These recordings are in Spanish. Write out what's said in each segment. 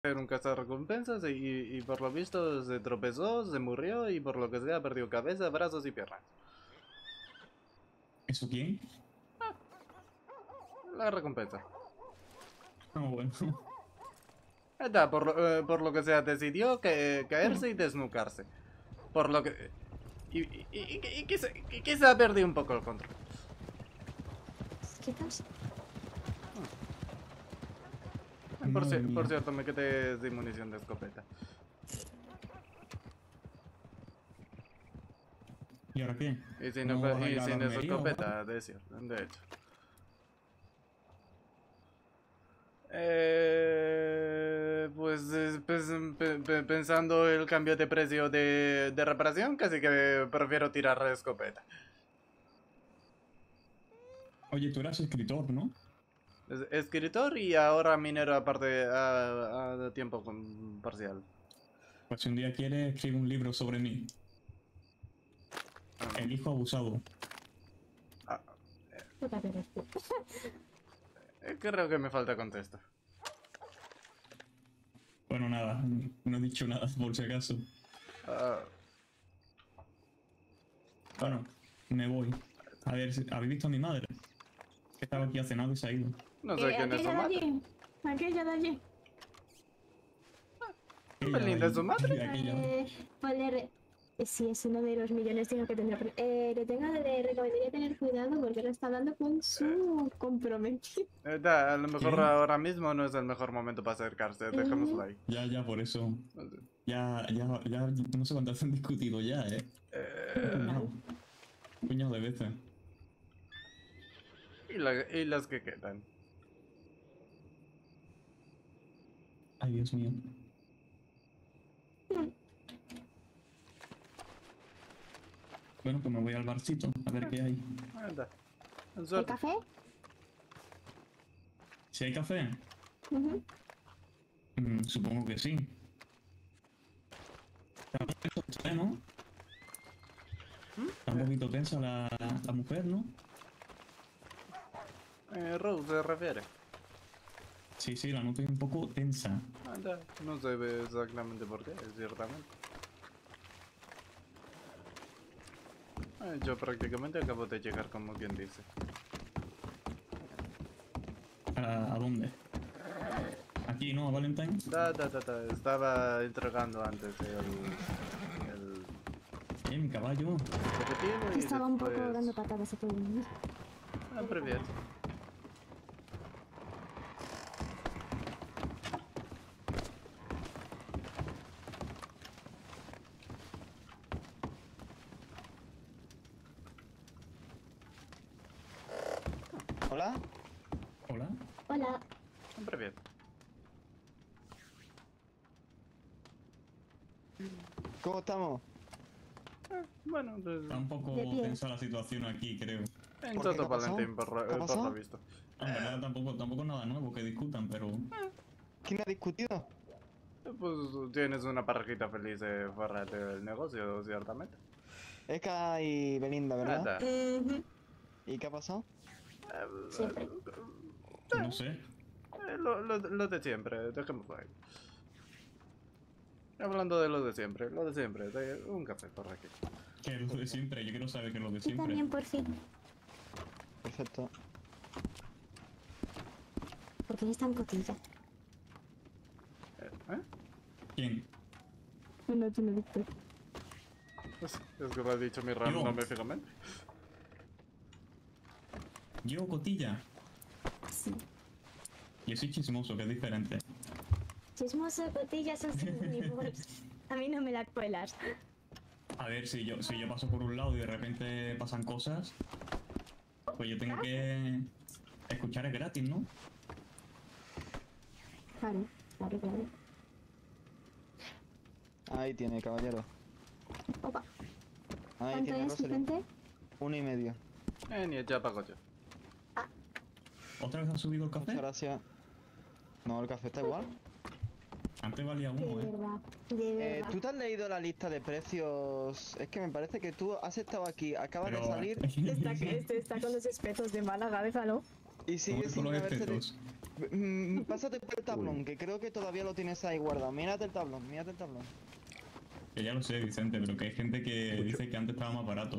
Era un cazarrecompensas y por lo visto se tropezó, se murió y por lo que sea perdió cabeza, brazos y piernas. ¿Eso quién? La recompensa. Ah, bueno. Está, por lo que sea decidió caerse y desnucarse. Por lo que... Y quizá perdió un poco el control. ¿Qué pasa? Madre Por mía. cierto, me quedé sin munición de escopeta. ¿Y ahora qué? Y sin, ¿No vas a ir a la sin esa armería o algo? escopeta, de hecho. Pensando el cambio de precio de reparación, casi que prefiero tirar la escopeta. Oye, tú eras escritor, ¿no? Escritor y ahora minero aparte a tiempo parcial. Pues si un día quieres, escribe un libro sobre mí. Ah, El hijo abusado. ah, ¿Qué pasa? creo que me falta contexto. Bueno, nada, no he dicho nada por si acaso. Ah, Bueno, me voy. A ver, ¿habéis visto a mi madre? Que estaba aquí hace nada y se ha ido. no sé quién es su Aquella de madre. allí. Aquella de allí. Ella de ¿Belinda es ahí, su madre? aquella. Pues sí, es uno de los millones de que tendrá. Le recomendaría tener cuidado porque lo está hablando con su comprometido. A lo mejor ¿Qué? ahora mismo no es el mejor momento para acercarse, dejémoslo ahí. Ya, por eso. Ya, no sé cuántas han discutido ya, ¿eh? Eh, Un puñado de veces. y las que quedan. Ay, Dios mío. Bueno, pues me voy al barcito a ver qué hay. Anda, ¿El suerte. café? ¿Si hay café? Ujú. Supongo que sí. Está un poquito tensa, ¿no? Está un poquito tensa la mujer, ¿no? Rose se refiere. Sí, la noto un poco tensa. Anda, no sé exactamente por qué, ciertamente. Yo prácticamente acabo de llegar como quien dice. ¿A dónde? Aquí, ¿no? ¿A Valentine? Estaba entregando antes el Mi caballo. objetivo y Estaba un poco después... dando patadas a todo el mundo. Привет. ¿Hola? Hola. Hola. Привет. ¿Cómo estamos? Bueno, Está un poco De pie. tensa la situación aquí, creo. en ¿Por qué? ¿Qué todo ha pasado? Valentín ¿Qué ha por lo pasado? visto. En verdad tampoco nada nuevo que discutan, pero... ¿Quién ha discutido? Pues tienes una parejita feliz fuera del negocio, ciertamente. Eka y Belinda, ¿verdad? Anda. ¿Y qué ha pasado? Siempre. No sé. Lo de siempre, dejémoslo ahí. Hablando de lo de siempre, un café por aquí. Que es lo de siempre, yo quiero saber qué es lo de Y siempre. también por fin. Perfecto. ¿Por qué es tan cotilla? ¿Eh? ¿Quién? No, tú no, Víctor. Es que lo ha dicho mi RAM, Yo. no me fijamente. Yo, Cotilla. Sí. Yo soy chismoso, que es diferente. Chismoso, cotilla son sinónimos. A mí no me la cuelas. A ver, si yo paso por un lado y de repente pasan cosas, pues yo tengo que escuchar es gratis, ¿no? Claro, claro. Ahí tiene, caballero. Opa. Ahí ¿Cuánto tiene, es, Rosalind. gente? 1,5. Ni ya pago yo. ¿Otra vez ha subido el Muchas café? gracias. No, el café está igual. Antes valía De uno, ¿eh? verdad, de verdad. ¿Tú te has leído la lista de precios? Es que me parece que tú has estado aquí, acabas Pero... de salir Está con los espejos de Málaga, déjalo. y ¿Cómo sigues que con sin los haberte... efectos? Pásate por el tablón, que creo que todavía lo tienes ahí guardado. Mírate el tablón, mírate el tablón. Que ya lo sé, Vicente, pero que hay gente que dice que antes estaba más barato.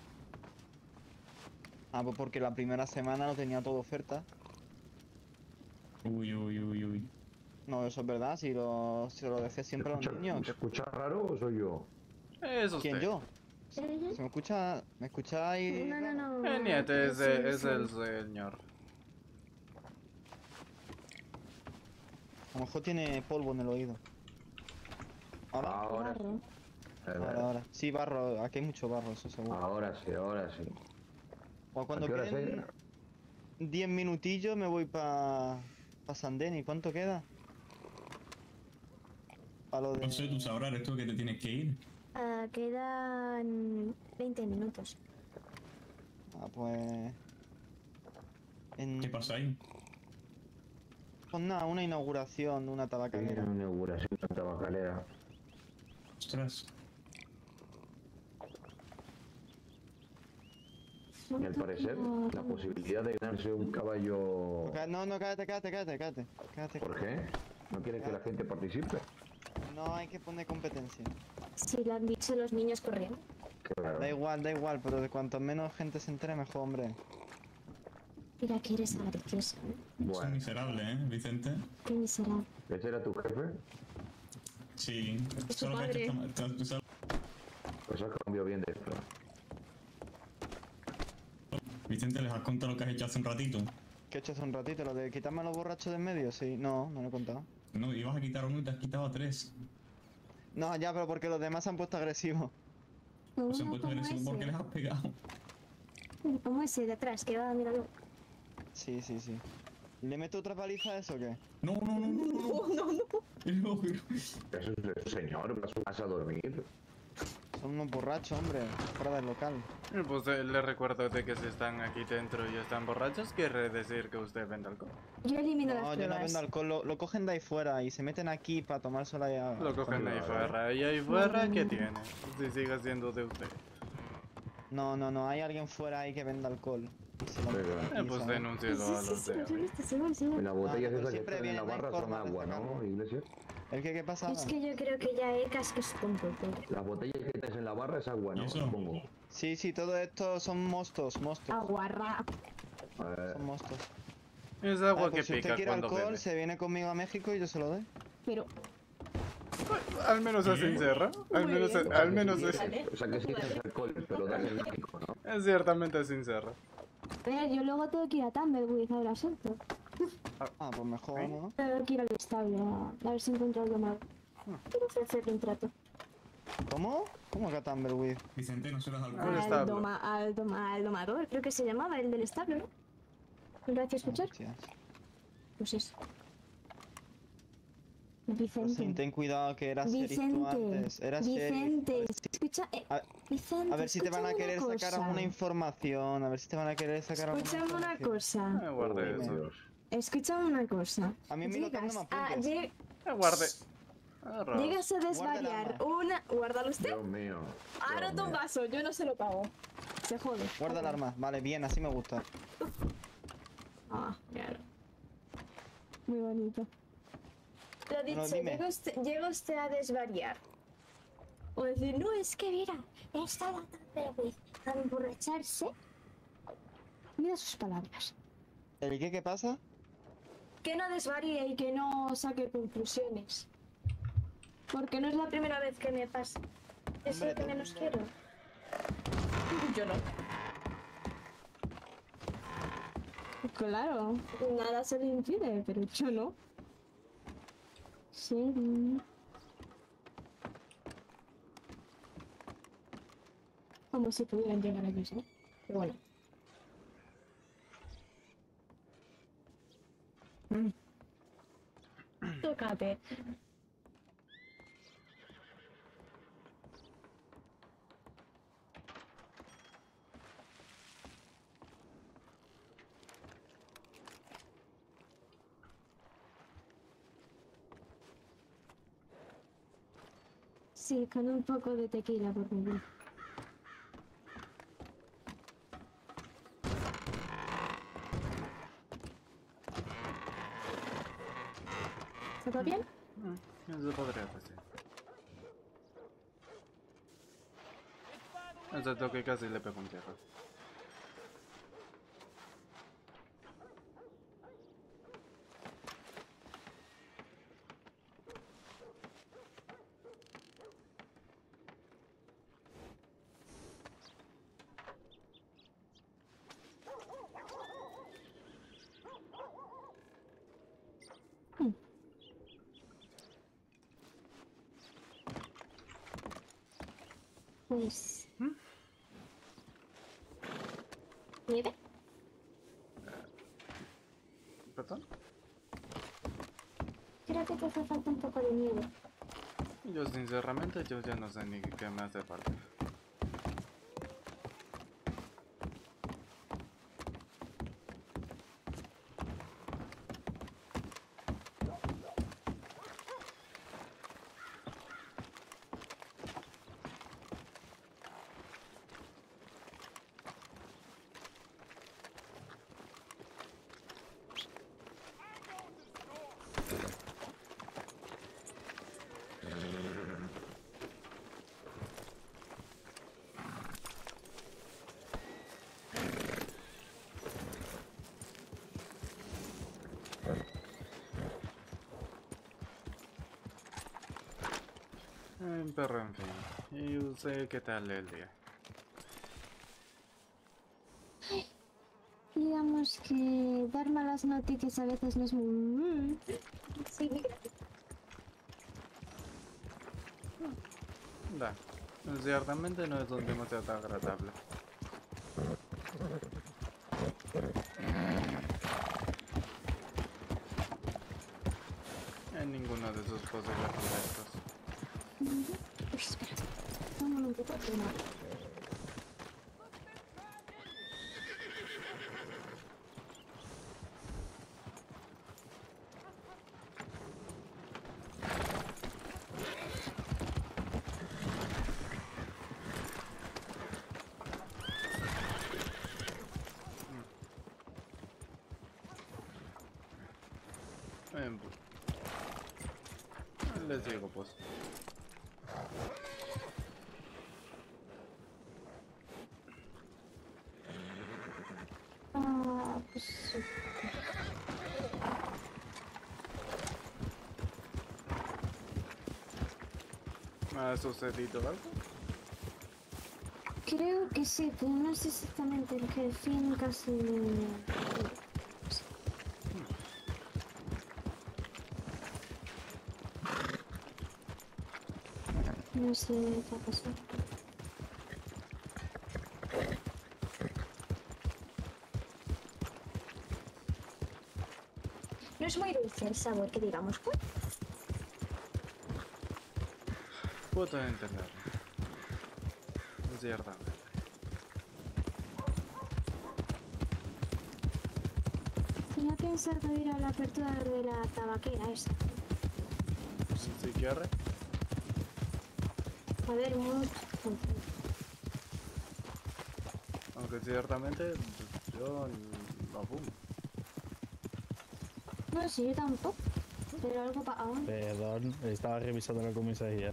Ah, pues porque la primera semana no tenía todo oferta. Uy, uy, uy, uy. No, eso es verdad, si lo decía siempre a los niños. ¿Se escucha raro o soy yo? Es usted. ¿Quién, yo? Ella. ¿Se me escucha? ¿Me escucha ahí? No, no, no. El nieto es, Sí, es sí. el señor. A lo mejor tiene polvo en el oído. Ahora, Ahora sí. Barro. ahora. Sí, barro, aquí hay mucho barro, eso seguro. Ahora sí, ahora sí. O cuando ¿A qué hora queden es? 10 minutillos me voy pa Sandeni. ¿Cuánto queda? A lo de... No sé, tú sabrás, esto que te tienes que ir. Quedan 20 minutos. Ah, pues... ¿Qué pasa ahí? Pues nada, una inauguración de una Hay tabacalera. una inauguración de tabacalera. Ostras. Y al parecer, la posibilidad de ganarse un caballo... No, no, cállate. ¿Por qué? ¿No quieres que la gente participe? No hay que poner competencia. Si lo han dicho los niños corriendo. Claro. Da igual, pero de cuanto menos gente se entere, mejor, hombre. Mira que eres avaricioso, ¿eh? Es Bueno, miserable, ¿eh, Vicente? Qué miserable. ¿ese era tu jefe? Sí. Es tu Solo que padre. Pues has cambiado bien de esto. Vicente, ¿les has contado lo que has hecho hace un ratito? ¿Qué he hecho hace un ratito? ¿Lo de quitarme a los borrachos de en medio? Sí, no lo he contado. No, ibas a quitar uno y te has quitado a 3. No, ya, pero porque los demás se han puesto agresivos. Os han Uno puesto como agresivo porque ese. les has pegado. Como ese de atrás, que va, míralo. Sí. ¿Le meto otra paliza a eso o qué? No, no, no, no, no. No. Eso es, señor, vas a dormir. Son unos borrachos, hombre, fuera del local. Pues le recuerdo de que si están aquí dentro y están borrachos, quiere decir que usted vende alcohol. Yo elimino No, las yo no pruebas. vendo alcohol, lo cogen de ahí fuera y se meten aquí para tomárselo ahí a... Lo cogen de ahí Claro. fuera. ¿Y ahí fuera qué tiene? Si sigue siendo de usted. No, hay alguien fuera ahí que venda alcohol. Y se lo Pero- meten aquí, Pues ¿sabes? denúncielo a los de arriba. Sí. Las botellas pero esas que siempre están en la vienen barra son forma de agua, ¿no, sacarlo. Iglesias? ¿El qué pasa? Es que yo creo que ya Ecas que es tonto, pobre. Las botellas que tienes en la barra es agua, ¿Y ¿no? eso? Supongo. Sí, todo esto son mostos. Aguarra. Son mostos. Es agua Ah, que pues si usted pica quiere cuando alcohol, bebe. se viene conmigo a México y yo se lo doy. Pero, Al menos es sincero. Al Muy menos, bien. al menos es, O sea que sí tienes alcohol, pero das en México, ¿no? es ciertamente sincero. a ver, yo luego tengo que ir a Tumbleweed ahora, ¿cierto? Ah, pues mejor, ¿Eh? ¿no? Tengo que ir al establo a ver si encuentro algo nuevo. Quiero ofrecerle un trato. ¿Cómo? ¿Cómo que Tumbleweed? Vicente, no suelas ¿Dónde alcohol. está? Al domador, creo que se llamaba, el del establo, ¿no? ¿Lo vas a escuchar? Hostias. Pues eso. Pues sí, Vicente. ten cuidado que eras sheriff tú Vicente. antes. Eras sheriff. Vicente. Escucha, A- Vicente. A ver si te van a escúchame querer una sacar cosa. alguna información. A ver si te van a querer sacar alguna Escúchame una información. cosa. Guarde Oh, eso. Dios. Escúchame una cosa. A mí me lo Llegas no me a, apuntes. Guarde. Arroz. llegas a Guarda desvariar el una. Guárdalo usted. Dios mío. Ahora Dios un mío. vaso, yo no se lo pago. Se jode. Guarda el arma. Vale, bien, así me gusta. Ah, claro. Muy bonito. Lo dicho, Bueno, dime. llega usted a desvariar. O decir, no, es que mira, está tratando de emborracharse. Mira sus palabras. ¿El qué pasa? Que no desvaríe y que no saque conclusiones. Porque no es la primera vez que me pasa. Es Hombre, lo que todo menos el mundo- quiero. Yo no. Claro, nada se le impide, pero yo no. Sí. Como si pudieran llegar a ellos, ¿no? Pero bueno. Tócate. Sí, con un poco de tequila, por favor. ¿Va bien? Eso podría decir. Excepto que casi le pego un tierra. Pues... ¿Nieve? ¿Perdón? Creo que te hace falta un poco de nieve. Yo sinceramente yo ya no sé ni qué me hace falta. Pero en fin, y usted qué tal el día. Digamos que dar malas noticias a veces no es muy... Sí, Da, ciertamente no es un demasiado agradable. En ninguno de sus posibles contextos. Uy, espera. Un momentito, que no. Les digo pues. Pues sí. ¿Ha sucedido algo? Creo que sí, pero no sé exactamente en qué fin casi... No sé qué ha pasado. No es muy dulce el sabor, que digamos. Puedo entenderlo. Ciertamente. Tenía pensado ir a la apertura de la tabaquera esa. Si quiere. A ver, mucho. Aunque ciertamente yo no fumo. No sé, yo tampoco. Pero algo para aún. Perdón, estaba revisando la comisaría.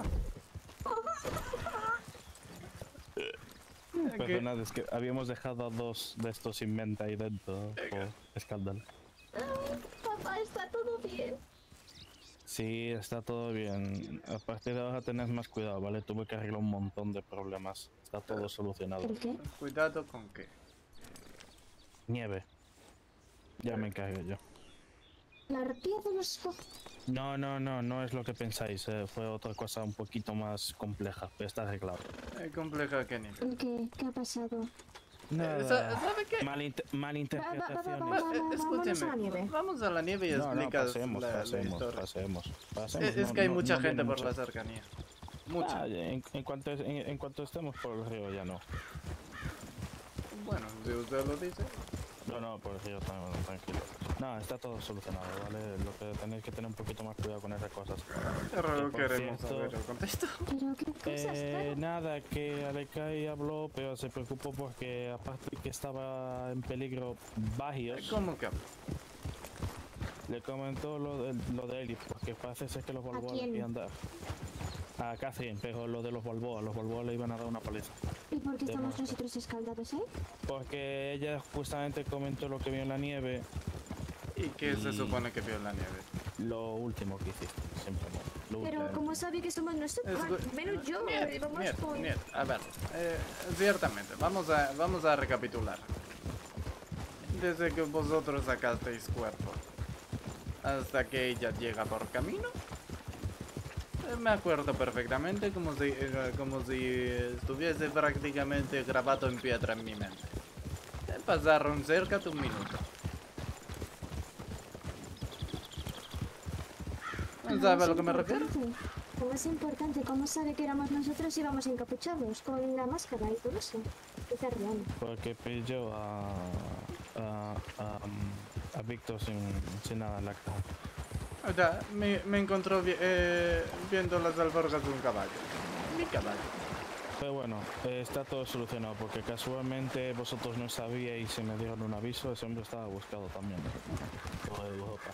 Perdonad, es que habíamos dejado a dos de estos sin venta ahí dentro por escándalo. Papá, está todo bien. Sí, está todo bien. A partir de ahora tenés más cuidado, ¿vale? Tuve que arreglar un montón de problemas. Está todo solucionado. ¿El qué? Cuidado con qué. Nieve. Ya me encargo yo. La arpía de los... No es lo que pensáis. Fue otra cosa un poquito más compleja, pero está arreglado. Compleja que ni. ¿El qué? ¿Qué ha pasado? Nada. ¿Sabe qué? Malinterpretaciones. Vámonos a la Escúcheme, nieve. vamos a la nieve y No, explicas pasemos, la historia. pasemos. Es que hay mucha gente por la cercanía. Mucha. En cuanto estemos por el río ya no. Bueno, si usted lo dice. No, por el río tranquilo. No, está todo solucionado, ¿vale? Lo que tenéis que tener un poquito más cuidado con esas cosas. Pero por queremos cierto, saber el contexto. ¿Pero qué cosas? Claro. Nada, que Alekai habló, pero se preocupó porque aparte de que estaba en peligro Bagios. ¿Cómo que? Le comentó lo de Eli, porque parece ser que los Balboa le quién? querían dar. A Catherine, pero lo de los Balboa le iban a dar una paliza. ¿Y por qué De estamos mosca. nosotros escaldados ahí? Porque ella justamente comentó lo que vio en la nieve, ¿Y qué se Y- supone que vio en la nieve? lo último que hiciste, simplemente. Lo Pero último. ¿cómo sabe que somos nosotros? Es Bueno, gu- menos yo, vamos con... A ver, ciertamente, vamos a recapitular. Desde que vosotros sacasteis cuerpo hasta que ella llega por camino, me acuerdo perfectamente como si estuviese prácticamente grabado en piedra en mi mente. Pasaron cerca de un minuto. ¿Sabe a lo que me refiero? Lo más importante, ¿cómo sabe que éramos nosotros y íbamos encapuchados con la máscara y todo eso? ¿Qué te real? Porque pilló a Víctor sin nada en la caja. O sea, me encontró viendo las alforjas de un caballo. Mi caballo. Pero bueno, está todo solucionado porque casualmente vosotros no sabíais y me dieron un aviso, ese hombre estaba buscado también. Por Europa.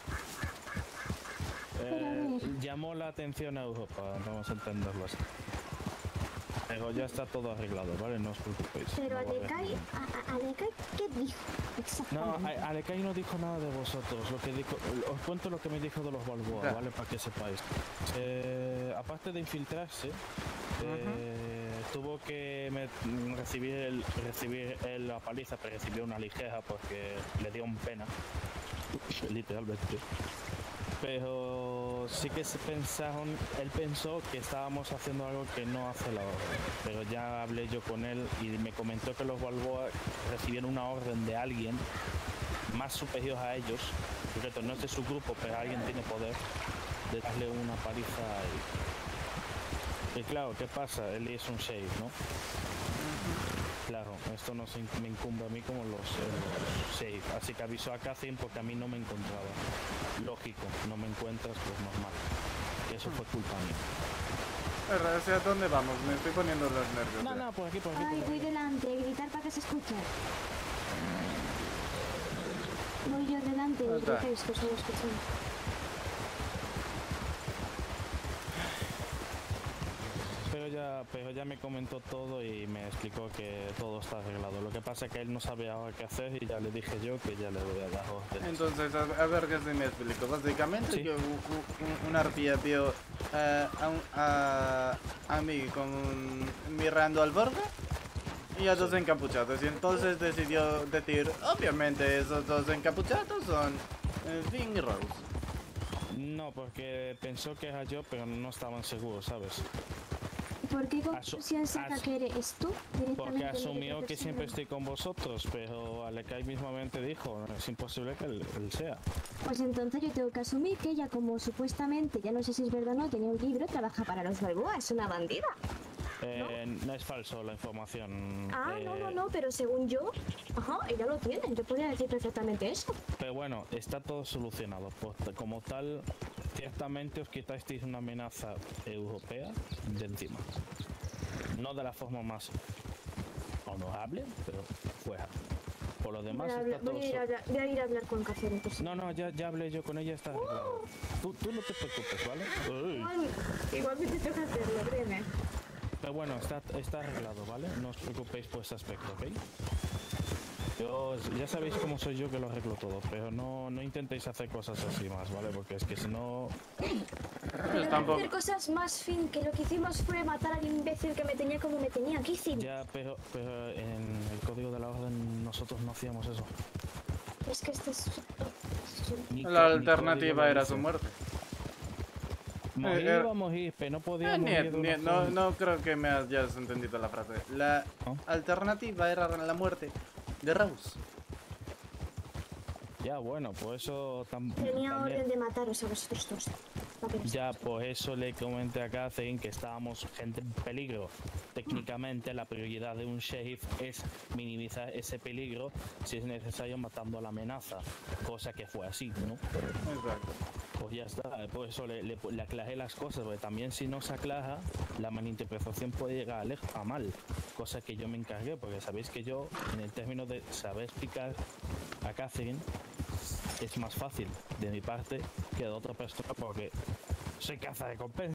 Llamó la atención a Europa, vamos a entenderlo así. Pero ya está todo arreglado, ¿vale? No os preocupéis. Pero no va a haber Alekai, ningún- Alekai, ¿qué dijo? No, Exactamente. Alekai no dijo nada de vosotros. Lo que dijo, os cuento lo que me dijo de los Balboa, Ya. ¿vale? Para que sepáis. Aparte de infiltrarse, tuvo que recibir la paliza, pero recibió una ligera porque le dio un pena, literalmente. Pero sí que él pensó que estábamos haciendo algo que no hace la orden. Pero ya hablé yo con él y me comentó que los Balboa recibieron una orden de alguien más superior a ellos, porque no es de su grupo, pero alguien tiene poder de darle una paliza y claro, ¿qué pasa? Él es un sheriff, ¿no? Claro, esto no me incumbe a mí como los sheriff, así que avisó a Catherine porque a mí no me encontraba. Lógico, no me encuentras, pues normal. Eso fue culpa mía. ¿Hacia dónde vamos? Me estoy poniendo los nervios. No, ya. no, por aquí, por aquí. Ay, por voy aquí. delante, gritar para que se escuche. Voy yo delante y Anda. gritáis que os voy escuchando. Pero ya me comentó todo y me explicó que todo está arreglado. Lo que pasa es que él no sabía ahora qué hacer y ya le dije yo que ya le voy a dar órdenes. Entonces, a ver qué se me explico. Básicamente, Sí. que un arpía vio a mí mirando al borde y a dos encapuchados. Y entonces decidió decir, obviamente, esos dos encapuchados son Finn y Rose. No, porque pensó que era yo, pero no estaban seguros, ¿sabes? ¿Por qué conclusión saca que eres tú directamente? Porque en vez de asumió otra que siempre persona? estoy con vosotros, pero Alekai mismamente dijo, es imposible que él sea. Pues entonces yo tengo que asumir que ella, como supuestamente, ya no sé si es verdad o no, tenía un libro, trabaja para los Balboa, es una bandida. No es falso la información. No, pero según yo, ajá, ella lo tiene, yo podría decir perfectamente eso. Pero bueno, está todo solucionado. Pues, como tal, ciertamente os quitasteis una amenaza europea de encima. No de la forma más honorable, pero fuera. Por lo demás, está todo Voy a ir a hablar con Catherine. Pues. No, ya hablé yo con ella, está arreglado. Tú no te preocupes, ¿vale? Uy. Igual me te toca hacerlo, créeme. Pero bueno, está arreglado, ¿vale? No os preocupéis por ese aspecto, ¿ok? Ya sabéis cómo soy yo que lo arreglo todo, pero no intentéis hacer cosas así más, ¿vale? Porque es que si no... Pero tampoco- hacer cosas más fin, que lo que hicimos fue matar al imbécil que me tenía como me tenía. ¿Qué hicimos? Ya, pero en el código de la orden nosotros no hacíamos eso. Es que esto es... Ni La ni alternativa código era lo su dice. muerte. Morir Eh, iba a morir, pero no podía morir de una No forma- creo que me hayas entendido la frase. La ¿No? alternativa era la muerte de Rose. Ya, bueno, pues eso Tenía también... orden de mataros a vosotros dos. Para que lo Ya, por eso le comenté a Catherine que estábamos gente en peligro. Técnicamente la prioridad de un sheriff es minimizar ese peligro si es necesario matando a la amenaza, cosa que fue así, ¿no? Exacto. Pues ya está, por eso le aclaré las cosas, porque también si no se aclara, la malinterpretación puede llegar a mal, cosa que yo me encargué, porque sabéis que yo, en el término de saber explicar a Catherine, es más fácil de mi parte que de otra persona porque soy cazarrecompensa.